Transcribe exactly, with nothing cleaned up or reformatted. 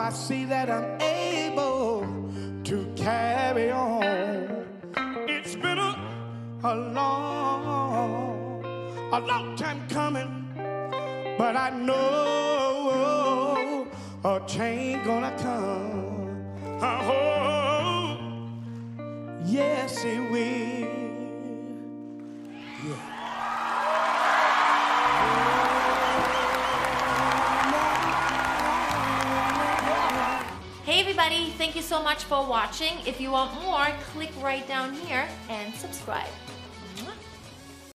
I see that I'm able to carry on. It's been a, a long, a long time coming, but I know a change gonna come. Oh, yes it will. Yeah. Hey everybody, thank you so much for watching. If you want more, click right down here and subscribe.